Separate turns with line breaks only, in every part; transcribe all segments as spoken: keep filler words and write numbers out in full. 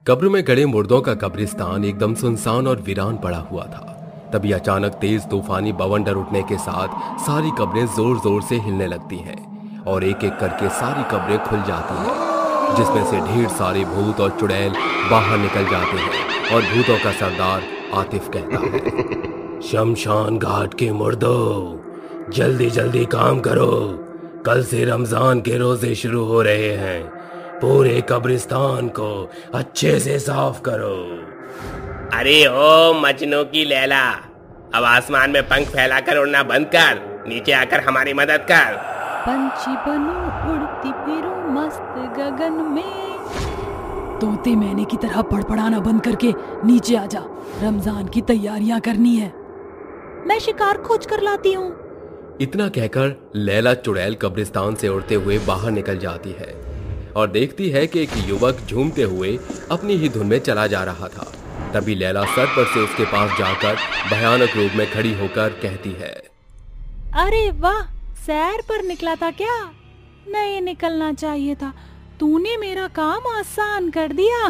कब्र में गड़े मुर्दों का कब्रिस्तान एकदम सुनसान और वीरान पड़ा हुआ था। तभी अचानक तेज तूफानी बवंडर उठने के साथ सारी कब्रें जोर जोर से हिलने लगती हैं और एक एक करके सारी कब्रें खुल जाती हैं, जिसमें से ढेर सारे भूत और चुड़ैल बाहर निकल जाते हैं। और भूतों का सरदार आतिफ कहता है, शमशान घाट के मुर्दों, जल्दी जल्दी काम करो, कल से रमजान के रोजे शुरू हो रहे हैं, पूरे कब्रिस्तान को अच्छे से साफ करो।
अरे ओ मजनू की लैला, अब आसमान में पंख फैलाकर उड़ना बंद कर, नीचे आकर हमारी मदद कर।
पंछी बनो उड़ती फिरो मस्त गगन में। तोते मैने की तरह पड़पड़ाना बंद करके नीचे आजा, रमजान की तैयारियां करनी है। मैं शिकार खोज कर लाती हूँ।
इतना कहकर लैला चुड़ैल कब्रिस्तान से उड़ते हुए बाहर निकल जाती है और देखती है कि एक युवक झूमते हुए अपनी ही धुन में चला जा रहा था। तभी लैला सर पर से उसके पास जाकर भयानक रूप में खड़ी होकर कहती है,
अरे वाह, सैर पर निकला था क्या? नहीं निकलना चाहिए था, तूने मेरा काम आसान कर दिया।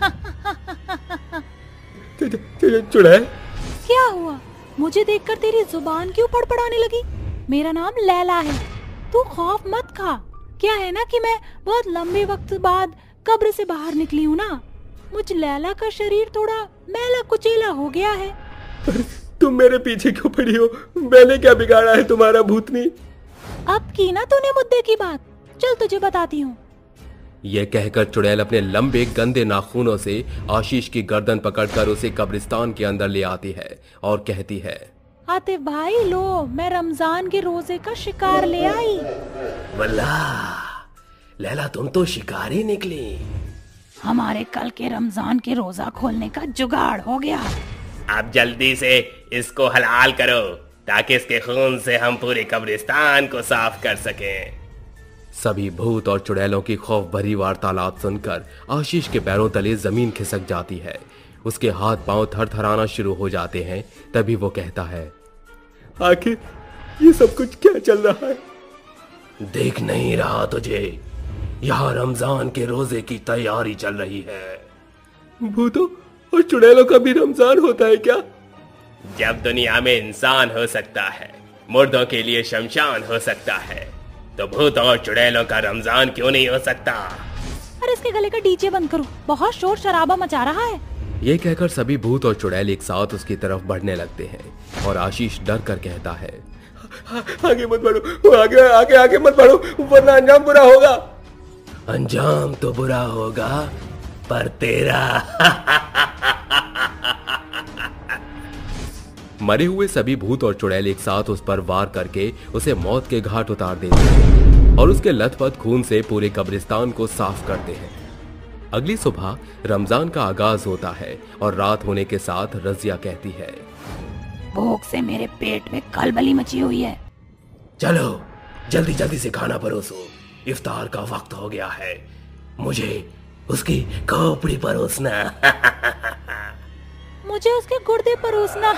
चुड़ैल,
क्या हुआ? मुझे देखकर तेरी जुबान क्यों फड़फड़ाने लगी? मेरा नाम लैला है, तू खौफ मत खा। क्या है ना कि मैं बहुत लंबे वक्त बाद कब्र से बाहर निकली हूँ ना, मुझ लैला का शरीर थोड़ा मैला कुचैला हो गया है।
तुम मेरे पीछे क्यों पड़ी हो? मैंने क्या बिगाड़ा है तुम्हारा भूतनी?
अब की ना तूने मुद्दे की बात, चल तुझे बताती हूँ।
यह कहकर चुड़ैल अपने लंबे गंदे नाखूनों से आशीष की गर्दन पकड़कर उसे कब्रिस्तान के अंदर ले आती है और कहती है,
आतिफ भाई लो, मैं रमजान के रोजे का शिकार ले आई।
वल्लाह लैला, तुम तो शिकारी निकली।
हमारे कल के रमजान के रोजा खोलने का जुगाड़ हो गया।
अब जल्दी से इसको हलाल करो ताकि इसके खून से हम पूरे कब्रिस्तान को साफ कर सकें।
सभी भूत और चुड़ैलों की खौफ भरी वार्तालाप सुनकर आशीष के पैरों तले जमीन खिसक जाती है। उसके हाथ पांव थरथराना शुरू हो जाते हैं। तभी वो कहता है, आखिर ये सब कुछ क्या चल रहा है?
देख नहीं रहा तुझे? यहाँ रमजान के रोजे की तैयारी चल रही है।
भूतों और चुड़ैलों का भी रमजान होता है क्या?
जब दुनिया में इंसान हो सकता है, मुर्दों के लिए शमशान हो सकता है, तो भूतों और चुड़ैलों का रमजान क्यों नहीं हो सकता?
अरे इसके गले का डीजे बंद करो, बहुत शोर शराबा मचा रहा है।
ये कहकर सभी भूत और चुड़ैल एक साथ उसकी तरफ बढ़ने लगते हैं और आशीष डर कर कहता है, आगे मत बढ़ो, आगे आगे आगे मत बढ़ो, वरना अंजाम बुरा होगा।
अंजाम तो बुरा होगा, पर तेरा।
मरे हुए सभी भूत और चुड़ैल एक साथ उस पर वार करके उसे मौत के घाट उतार देते हैं और उसके लथपथ खून से पूरे कब्रिस्तान को साफ करते हैं। अगली सुबह रमजान का आगाज होता है और रात होने के साथ रजिया कहती है,
भूख से मेरे पेट में खलबली मची हुई है।
चलो जल्दी जल्दी से खाना परोसो, इफ्तार का वक्त हो गया है। मुझे उसकी खोपड़ी परोसना।
मुझे उसके गुर्दे परोसना।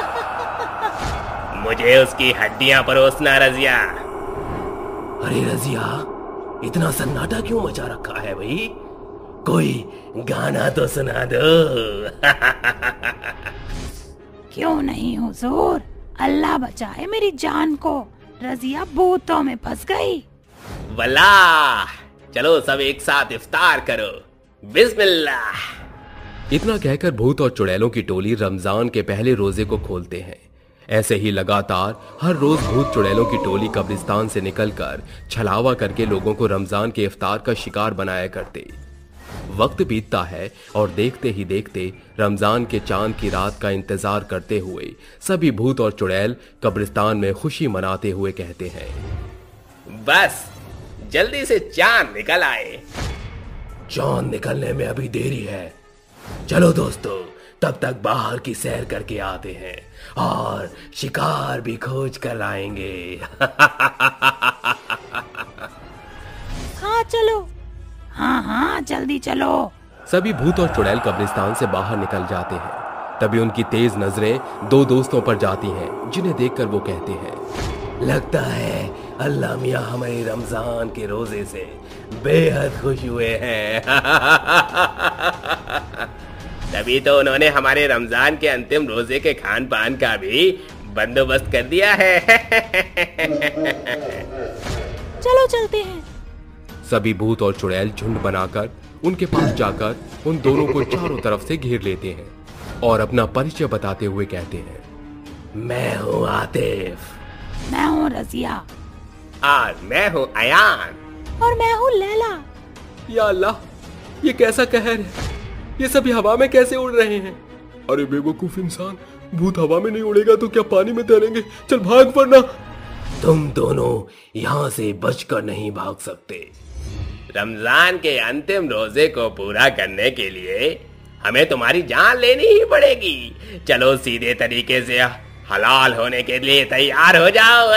मुझे उसकी हड्डियां परोसना रजिया। अरे रजिया, इतना सन्नाटा क्यों मचा रखा है भाई? कोई गाना तो सुना दो।
क्यों नहीं हुजूर, अल्लाह बचाए मेरी जान को, रजिया भूतों में फंस गई।
वल्लाह, चलो सब एक साथ इफ्तार करो, बिस्मिल्लाह।
इतना कहकर भूत और चुड़ैलों की टोली रमजान के पहले रोजे को खोलते हैं। ऐसे ही लगातार हर रोज भूत चुड़ैलों की टोली कब्रिस्तान से निकलकर छलावा करके लोगों को रमजान के इफ्तार का शिकार बनाया करते। वक्त बीतता है और देखते ही देखते रमजान के चांद की रात का इंतजार करते हुए सभी भूत और चुड़ैल कब्रिस्तान में खुशी मनाते हुए कहते हैं,
बस जल्दी से चांद निकल आए। चांद निकलने में अभी देरी है। चलो दोस्तों, तब तक बाहर की सैर करके आते हैं और शिकार भी खोज कर आएंगे।
हाँ चलो। हाँ हाँ जल्दी चलो।
सभी भूत और चुड़ैल कब्रिस्तान से बाहर निकल जाते हैं। तभी उनकी तेज नजरें दो दोस्तों पर जाती हैं, जिन्हें देखकर वो कहते हैं,
लगता है अल्लाह मियाँ हमारे रमजान के रोजे से बेहद खुश हुए हैं। तभी तो उन्होंने हमारे रमजान के अंतिम रोजे के खान पान का भी बंदोबस्त कर दिया है।
चलो चलते हैं।
सभी भूत और चुड़ैल झुंड बनाकर उनके पास जाकर उन दोनों को चारों तरफ से घेर लेते हैं और अपना परिचय बताते हुए कहते हैं,
मैं हूँ आतिफ,
मैं हूँ रजिया,
और मैं हूँ अयान,
और मैं हूँ लैला।
या अल्लाह, ये कैसा कहर है? ये सभी हवा में कैसे उड़ रहे हैं? अरे बेवकूफ इंसान, भूत हवा में नहीं उड़ेगा तो क्या पानी में तैरेंगे? चल भाग वरना।
तुम दोनों यहाँ से बचकर नहीं भाग सकते। रमजान के अंतिम रोजे को पूरा करने के लिए हमें तुम्हारी जान लेनी ही पड़ेगी। चलो सीधे तरीके से हलाल होने के लिए तैयार हो जाओ।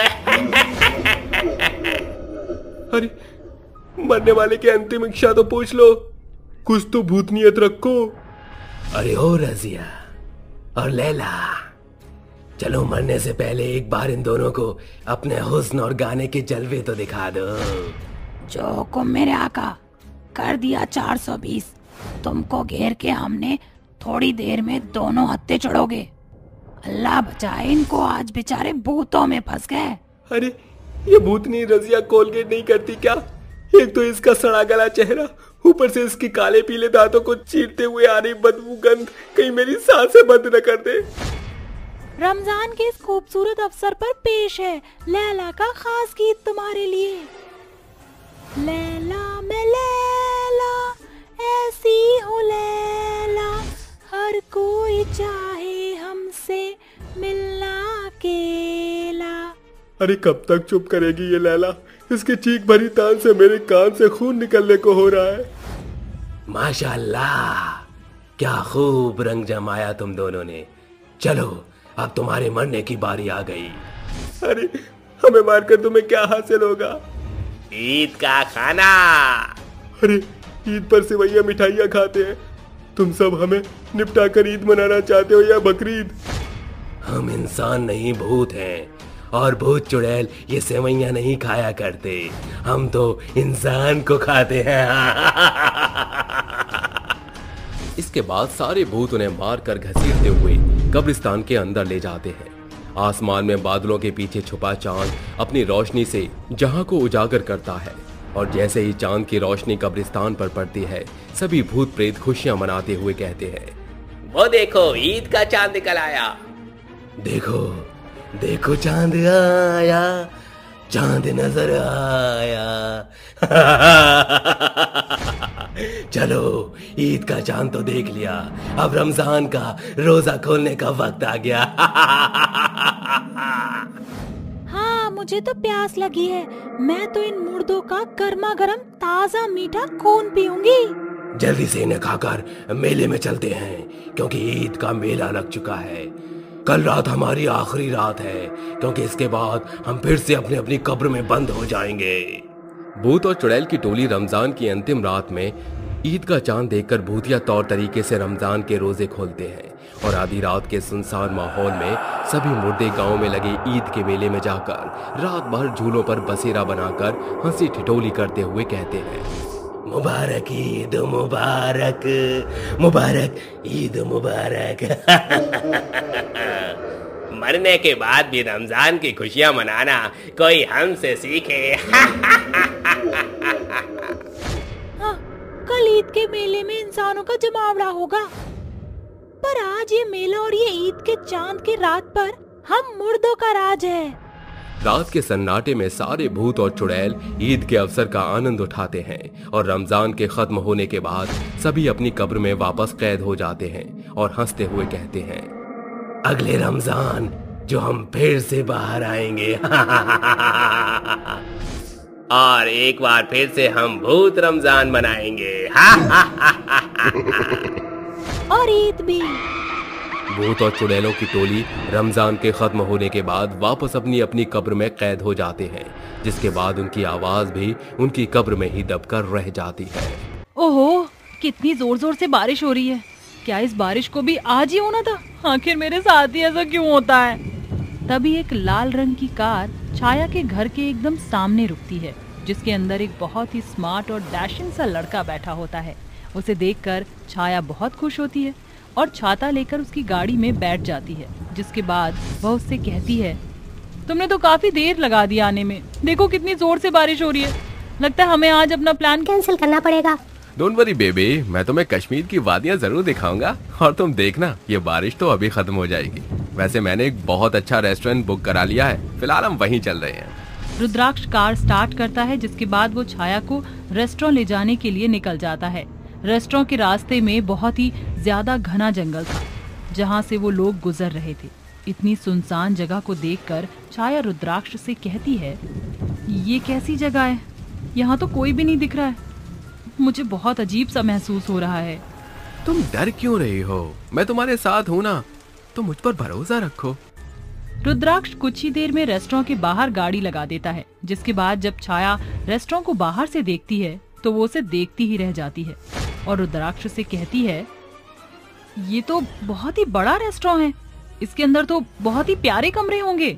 अरे मरने वाले की अंतिम इच्छा तो पूछ लो, कुछ तो भूतनियत रखो।
अरे ओ रजिया और लैला, चलो मरने से पहले एक बार इन दोनों को अपने हुस्न और गाने के जलवे तो दिखा दो।
जो हुक्म मेरे आका, कर दिया चार सौ बीस। तुमको घेर के हमने थोड़ी देर में दोनों हत्थे चढ़ोगे। अल्लाह बचाए, इनको आज बेचारे भूतों में फंस गए।
अरे ये भूतनी रजिया कोलगेट नहीं करती क्या? एक तो इसका सड़ा गला चेहरा, ऊपर से इसकी काले पीले दांतों को चीरते हुए आ रही बदबू गंध कहीं मेरी सांसें बंद न कर दे।
रमजान के इस खूबसूरत अवसर पर पेश है लैला का खास गीत तुम्हारे लिए। लैला मैं लैला, ऐसी हूँ लैला, हर कोई चाहे हमसे मिलना अकेला।
अरे कब तक चुप करेगी ये लैला? इसकी चीख भरी तान से मेरे कान से खून निकलने को हो रहा है।
माशाल्लाह, क्या खूब रंग जमाया तुम दोनों ने। चलो अब तुम्हारे मरने की बारी आ गई।
अरे हमें मारकर तुम्हें क्या हासिल होगा?
ईद का खाना।
अरे ईद पर सेवैया मिठाइयाँ खाते हैं, तुम सब हमें निपटा कर ईद मनाना चाहते हो या बकरीद?
हम इंसान नहीं भूत हैं, और भूत चुड़ैल ये सेवैयाँ नहीं खाया करते। हम तो इंसान को खाते हैं।
इसके बाद सारे भूत उन्हें मारकर घसीटते हुए कब्रिस्तान के अंदर ले जाते हैं। आसमान में बादलों के पीछे छुपा चांद अपनी रोशनी से जहां को उजागर करता है, और जैसे ही चांद की रोशनी कब्रिस्तान पर पड़ती है, सभी भूत प्रेत खुशियां मनाते हुए कहते हैं,
वो देखो ईद का चांद निकल आया। देखो देखो चांद आया, चांद नजर आया। चलो ईद का चांद तो देख लिया, अब रमजान का रोजा खोलने का वक्त आ गया।
हाँ, मुझे तो प्यास लगी है। मैं तो इन मुर्दों का गर्मा गर्म ताजा मीठा खून पीऊंगी।
जल्दी से इन्हें खाकर मेले में चलते हैं, क्योंकि ईद का मेला लग चुका है। कल रात हमारी आखिरी रात है, क्योंकि इसके बाद हम फिर से अपनी अपनी कब्र में बंद हो जाएंगे।
भूत और चुड़ैल की टोली रमजान की अंतिम रात में ईद का चांद देखकर भूतिया तौर तरीके से रमजान के रोजे खोलते हैं, और आधी रात के सुनसान माहौल में सभी मुर्दे गांव में लगे ईद के मेले में जाकर रात भर झूलों पर बसेरा बनाकर हंसी ठिठोली करते हुए कहते हैं,
मुबारक ईद मुबारक, मुबारक ईद मुबारक। मरने के बाद भी रमजान की खुशियां मनाना कोई हमसे सीखे।
हाँ, कल ईद के मेले में इंसानों का जमावड़ा होगा, पर आज ये मेला और ये ईद के चांद की रात पर हम मुर्दों का राज है।
रात के सन्नाटे में सारे भूत और चुड़ैल ईद के अवसर का आनंद उठाते हैं, और रमजान के खत्म होने के बाद सभी अपनी कब्र में वापस कैद हो जाते हैं और हंसते हुए कहते हैं,
अगले रमजान जो हम फिर से बाहर आएंगे। और एक बार फिर से हम भूत रमजान मनाएंगे।
और ईद भी।
भूत और चुड़ैलों की टोली रमजान के खत्म होने के बाद वापस अपनी अपनी कब्र में कैद हो जाते हैं, जिसके बाद उनकी आवाज भी उनकी कब्र में ही दबकर रह जाती है।
ओहो, कितनी जोर जोर से बारिश हो रही है। क्या इस बारिश को भी आज ही होना था? आखिर मेरे साथ ही ऐसा क्यों होता है? तभी एक लाल रंग की कार छाया के घर के एकदम सामने रुकती है, जिसके अंदर एक बहुत ही स्मार्ट और डैशिंग सा लड़का बैठा होता है। उसे देखकर छाया बहुत खुश होती है और छाता लेकर उसकी गाड़ी में बैठ जाती है, जिसके बाद वह उससे कहती है, तुमने तो काफी देर लगा दी आने में, देखो कितनी जोर से बारिश हो रही है, लगता है हमें आज अपना प्लान
कैंसिल करना पड़ेगा।
डोंट वरी बेबी, मैं तुम्हें कश्मीर की वादियां जरूर दिखाऊंगा और तुम देखना ये बारिश तो अभी खत्म हो जाएगी। वैसे मैंने एक बहुत अच्छा रेस्टोरेंट बुक करा लिया है, फिलहाल हम वहीं चल रहे हैं।
रुद्राक्ष कार स्टार्ट करता है, जिसके बाद वो छाया को रेस्टोरेंट ले जाने के लिए निकल जाता है। रेस्टोरेंट के रास्ते में बहुत ही ज्यादा घना जंगल था, जहाँ से वो लोग गुजर रहे थे। इतनी सुनसान जगह को देखकर छाया रुद्राक्ष से कहती है, ये कैसी जगह है, यहाँ तो कोई भी नहीं दिख रहा है, मुझे बहुत अजीब सा महसूस हो रहा है।
तुम डर क्यों रही हो, मैं तुम्हारे साथ हूँ ना, तुम मुझ पर भरोसा रखो।
रुद्राक्ष कुछ ही देर में रेस्टोरेंट के बाहर गाड़ी लगा देता है, जिसके बाद जब छाया रेस्टोरेंट को बाहर से देखती है तो वो उसे देखती ही रह जाती है और रुद्राक्ष से कहती है, ये तो बहुत ही बड़ा रेस्टोरेंट है, इसके अंदर तो बहुत ही प्यारे कमरे होंगे।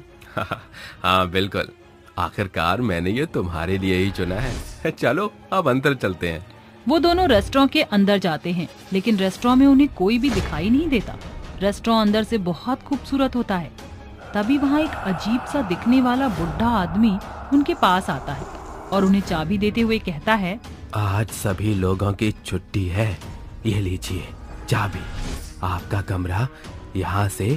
हाँ बिल्कुल, आखिरकार मैंने ये तुम्हारे लिए ही चुना है। चलो अब अंदर चलते हैं।
वो दोनों रेस्टोरेंट के अंदर जाते हैं, लेकिन रेस्टोरेंट में उन्हें कोई भी दिखाई नहीं देता। रेस्टोरेंट अंदर से बहुत खूबसूरत होता है। तभी वहाँ एक अजीब सा दिखने वाला बुढ़ा आदमी उनके पास आता है और उन्हें चाबी देते हुए कहता है,
आज सभी लोगों की छुट्टी है, ये लीजिए चाबी, आपका कमरा यहाँ से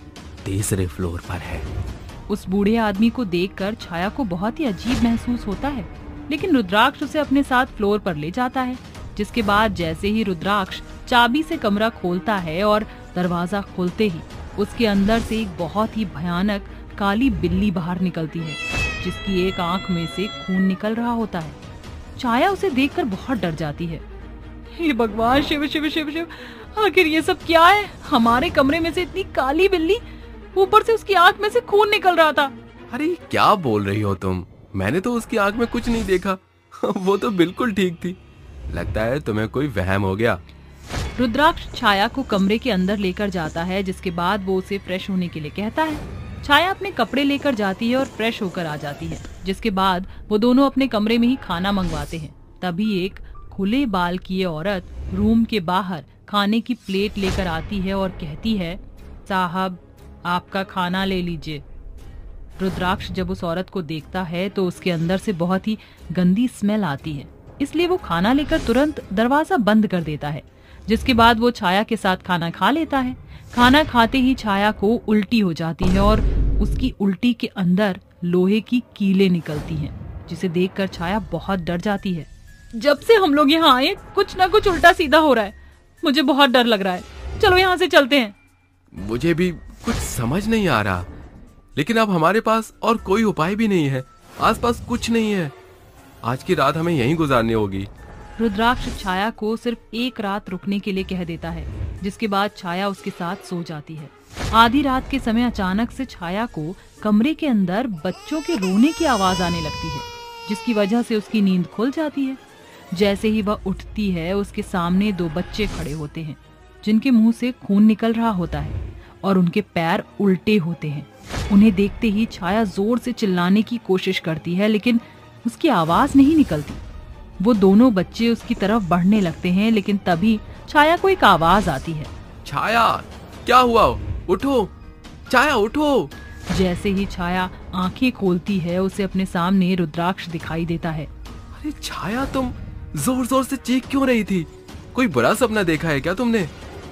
तीसरे फ्लोर पर है।
उस बूढ़े आदमी को देखकर छाया को बहुत ही अजीब महसूस होता है, लेकिन रुद्राक्ष उसे अपने साथ फ्लोर पर ले जाता है। जिसके बाद जैसे ही रुद्राक्ष चाबी से कमरा खोलता है और दरवाजा खोलते ही उसके अंदर से एक बहुत ही भयानक काली बिल्ली बाहर निकलती है, जिसकी एक आंख में से खून निकल रहा होता है। छाया उसे देखकर बहुत डर जाती है। हे भगवान, शिव शिव शिव शिव, आखिर ये सब क्या है? हमारे कमरे में से इतनी काली बिल्ली, ऊपर से उसकी आंख में से खून निकल रहा था।
अरे क्या बोल रही हो तुम, मैंने तो उसकी आंख में कुछ नहीं देखा। वो तो बिल्कुल ठीक थी, लगता है तुम्हें कोई वहम हो गया।
रुद्राक्ष छाया को कमरे के अंदर लेकर जाता है, जिसके बाद वो उसे फ्रेश होने के लिए कहता है। छाया अपने कपड़े लेकर जाती है और फ्रेश होकर आ जाती है, जिसके बाद वो दोनों अपने कमरे में ही खाना मंगवाते हैं। तभी एक खुले बाल किए औरत रूम के बाहर खाने की प्लेट लेकर आती है और कहती है, साहब आपका खाना ले लीजिए। रुद्राक्ष जब उस औरत को देखता है तो उसके अंदर से बहुत ही गंदी स्मेल आती है, इसलिए वो खाना लेकर तुरंत दरवाजा बंद कर देता है। जिसके बाद वो छाया के साथ खाना खा लेता है। खाना खाते ही छाया को उल्टी हो जाती है और उसकी उल्टी के अंदर लोहे की कीलें निकलती हैं, जिसे देखकर छाया बहुत डर जाती है। जब से हम लोग यहाँ आए कुछ ना कुछ उल्टा सीधा हो रहा है, मुझे बहुत डर लग रहा है, चलो यहाँ से चलते हैं।
मुझे भी कुछ समझ नहीं आ रहा, लेकिन अब हमारे पास और कोई उपाय भी नहीं है, आसपास कुछ नहीं है, आज की रात हमें यहीं गुजारनी होगी।
रुद्राक्ष छाया को सिर्फ एक रात रुकने के लिए कह देता है, जिसके बाद छाया उसके साथ सो जाती है। आधी रात के समय अचानक से छाया को कमरे के अंदर बच्चों के रोने की आवाज आने लगती है, जिसकी वजह से उसकी नींद खुल जाती है। जैसे ही वह उठती है, उसके सामने दो बच्चे खड़े होते हैं, जिनके मुंह से खून निकल रहा होता है और उनके पैर उल्टे होते हैं। उन्हें देखते ही छाया जोर से चिल्लाने की कोशिश करती है, लेकिन उसकी आवाज नहीं निकलती। वो दोनों बच्चे उसकी तरफ बढ़ने लगते हैं, लेकिन तभी छाया को एक आवाज आती है,
छाया क्या हुआ, उठो छाया उठो।
जैसे ही छाया आंखें खोलती है, उसे अपने सामने रुद्राक्ष दिखाई देता है।
अरे छाया, तुम जोर जोर से चीख क्यों रही थी, कोई बुरा सपना देखा है क्या तुमने?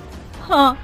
हाँ,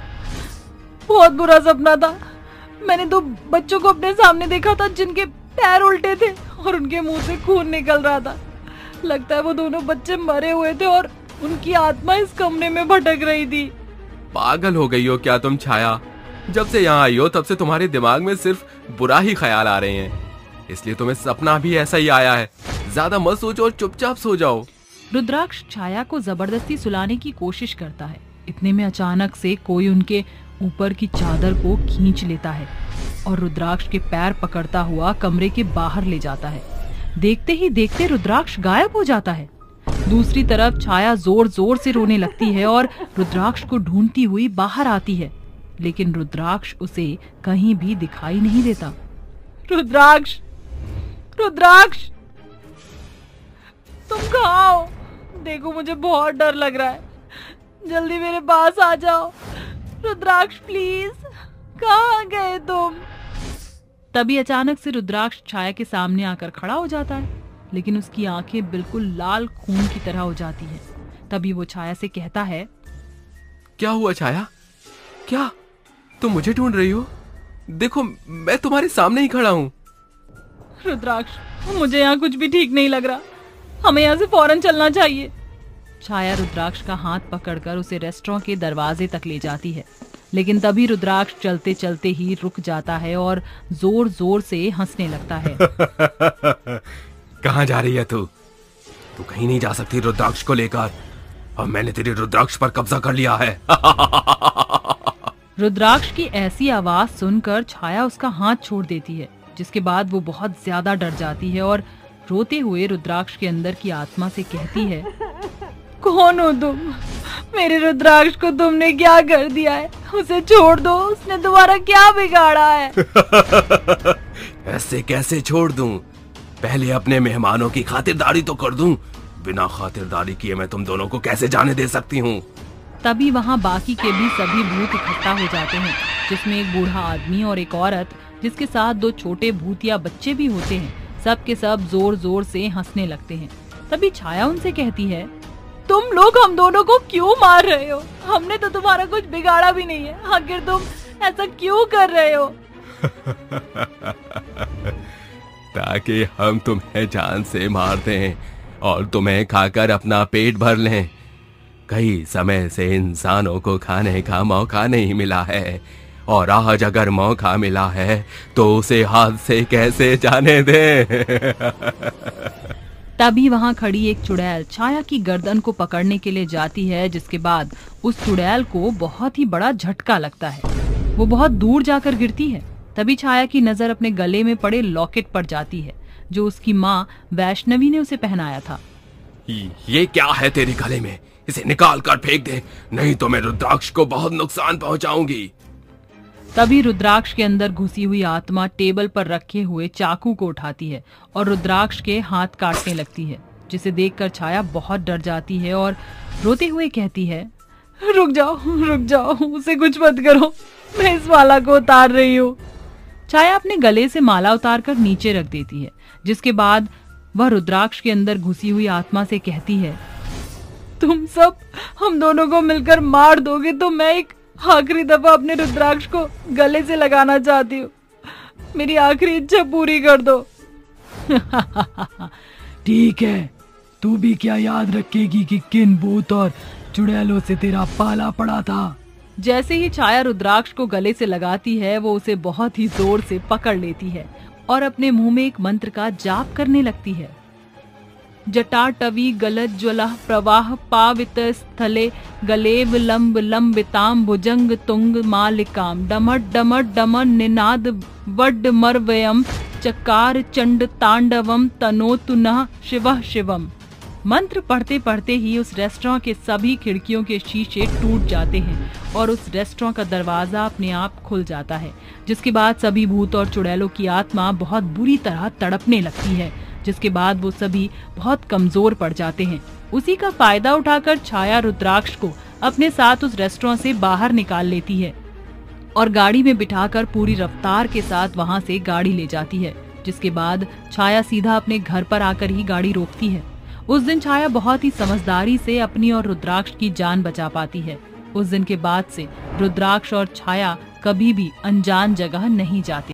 बहुत बुरा सपना था। मैंने दो बच्चों को अपने सामने देखा था, जिनके पैर उल्टे थे और उनके मुंह से खून निकल रहा था। लगता है वो दोनों बच्चे मरे हुए थे और उनकी आत्मा इस कमरे में भटक रही थी।
पागल हो गई हो क्या तुम छाया? जब से यहाँ आई हो तब से तुम्हारे दिमाग में सिर्फ बुरा ही ख्याल आ रहे हैं, इसलिए तुम्हें सपना भी ऐसा ही आया है। ज्यादा मत सोचो और चुपचाप सो जाओ।
रुद्राक्ष छाया को जबरदस्ती सुलाने की कोशिश करता है। इतने में अचानक से कोई उनके ऊपर की चादर को खींच लेता है और रुद्राक्ष के पैर पकड़ता हुआ कमरे के बाहर ले जाता है। देखते ही देखते रुद्राक्ष गायब हो जाता है। दूसरी तरफ छाया जोर जोर से रोने लगती है और रुद्राक्ष को ढूंढती हुई बाहर आती है, लेकिन रुद्राक्ष उसे कहीं भी दिखाई नहीं देता। रुद्राक्ष, रुद्राक्ष, तुम कहाँ हो? देखो मुझे बहुत डर लग रहा है, जल्दी मेरे पास आ जाओ, रुद्राक्ष प्लीज, कहाँ गए तुम? तभी अचानक से रुद्राक्ष छाया के सामने आकर खड़ा हो जाता है, लेकिन उसकी आंखें बिल्कुल लाल खून की तरह हो जाती हैं। तभी वो छाया से कहता है,
क्या हुआ छाया? क्या तुम मुझे ढूंढ रही हो? देखो मैं तुम्हारे सामने ही खड़ा हूँ।
रुद्राक्ष, मुझे यहाँ कुछ भी ठीक नहीं लग रहा, हमें यहाँ से फौरन चलना चाहिए। छाया रुद्राक्ष का हाथ पकड़कर उसे रेस्टोरेंट के दरवाजे तक ले जाती है, लेकिन तभी रुद्राक्ष चलते चलते ही रुक जाता है और जोर जोर से हंसने लगता है।
कहाँ जा रही है तू? तू कहीं नहीं जा सकती रुद्राक्ष को लेकर। अब मैंने तेरे रुद्राक्ष पर कब्जा कर लिया है।
रुद्राक्ष की ऐसी आवाज सुनकर छाया उसका हाथ छोड़ देती है, जिसके बाद वो बहुत ज्यादा डर जाती है और रोते हुए रुद्राक्ष के अंदर की आत्मा से कहती है, कौन हो तुम? मेरे रुद्राक्ष को तुमने क्या कर दिया है? उसे छोड़ दो, उसने तुम्हारा क्या बिगाड़ा है?
ऐसे कैसे छोड़ दूं? पहले अपने मेहमानों की खातिरदारी तो कर दूं। बिना खातिरदारी किए मैं तुम दोनों को कैसे जाने दे सकती हूँ?
तभी वहाँ बाकी के भी सभी भूत इकट्ठा हो जाते हैं, जिसमें एक बूढ़ा आदमी और एक औरत, जिसके साथ दो छोटे भूतिया बच्चे भी होते हैं। सब के सब जोर जोर से हंसने लगते हैं। तभी छाया उनसे कहती है, तुम लोग हम दोनों को क्यों मार रहे हो? हमने तो तुम्हारा कुछ बिगाड़ा भी नहीं है, आखिर तुम ऐसा क्यों कर रहे हो?
ताकि हम तुम्हें जान से मार दें और तुम्हें खाकर अपना पेट भर लें। कई समय से इंसानों को खाने का मौका नहीं मिला है, और आज अगर मौका मिला है तो उसे हाथ से कैसे जाने दें।
तभी वहाँ खड़ी एक चुड़ैल छाया की गर्दन को पकड़ने के लिए जाती है, जिसके बाद उस चुड़ैल को बहुत ही बड़ा झटका लगता है। वो बहुत दूर जाकर गिरती है। तभी छाया की नजर अपने गले में पड़े लॉकेट पर जाती है, जो उसकी माँ वैष्णवी ने उसे पहनाया था।
ये क्या है तेरे गले में? इसे निकाल कर फेंक दे, नहीं तो मैं रुद्राक्ष को बहुत नुकसान पहुंचाऊंगी।
तभी रुद्राक्ष के अंदर घुसी हुई आत्मा टेबल पर रखे हुए चाकू को उठाती है और रुद्राक्ष के हाथ काटने लगती है, जिसे देखकर छाया बहुत डर जाती है और रोते हुए कहती है, रुक जाओ रुक जाओ, उसे कुछ मत करो, मैं इस माला को उतार रही हूँ। छाया अपने गले से माला उतार कर नीचे रख देती है, जिसके बाद वह रुद्राक्ष के अंदर घुसी हुई आत्मा से कहती है, तुम सब हम दोनों को मिलकर मार दोगे तो मैं एक आखिरी दफा अपने रुद्राक्ष को गले से लगाना चाहती हूँ, मेरी आखिरी इच्छा पूरी कर दो।
ठीक है, तू भी क्या याद रखेगी कि किन भूत और चुड़ैलों से तेरा पाला पड़ा था।
जैसे ही छाया रुद्राक्ष को गले से लगाती है, वो उसे बहुत ही जोर से पकड़ लेती है और अपने मुंह में एक मंत्र का जाप करने लगती है। जटाटवी गलत ज्वला प्रवाह पावित स्थले गलेव लंब लंबिताम भुजंग तुंग मालिकाम डमट डमट डमन निनाद वड मरवयम चकार चंड तांडवम तनोतु नः शिवः शिवम। मंत्र पढ़ते पढ़ते ही उस रेस्टोरेंट के सभी खिड़कियों के शीशे टूट जाते हैं और उस रेस्टोरेंट का दरवाजा अपने आप खुल जाता है, जिसके बाद सभी भूत और चुड़ैलों की आत्मा बहुत बुरी तरह तड़पने लगती है, जिसके बाद वो सभी बहुत कमजोर पड़ जाते हैं। उसी का फायदा उठाकर छाया रुद्राक्ष को अपने साथ उस रेस्टोरेंट से बाहर निकाल लेती है और गाड़ी में बिठाकर पूरी रफ्तार के साथ वहां से गाड़ी ले जाती है, जिसके बाद छाया सीधा अपने घर पर आकर ही गाड़ी रोकती है। उस दिन छाया बहुत ही समझदारी से अपनी और रुद्राक्ष की जान बचा पाती है। उस दिन के बाद से रुद्राक्ष और छाया कभी भी अनजान जगह नहीं जाते।